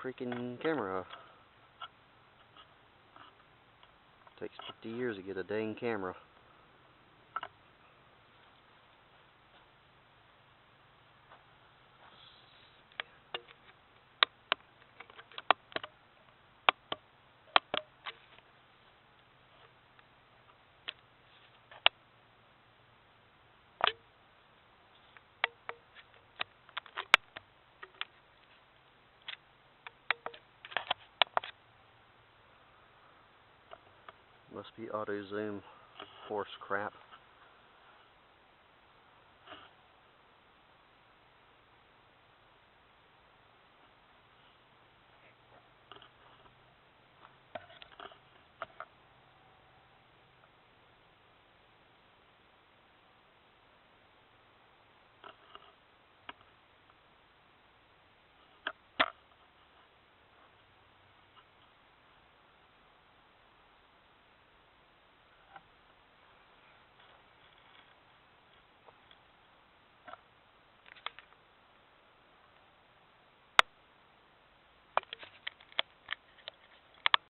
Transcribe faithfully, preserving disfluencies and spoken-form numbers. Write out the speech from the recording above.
freaking camera. Takes fifty years to get a dang camera. Must be auto zoom horse crap.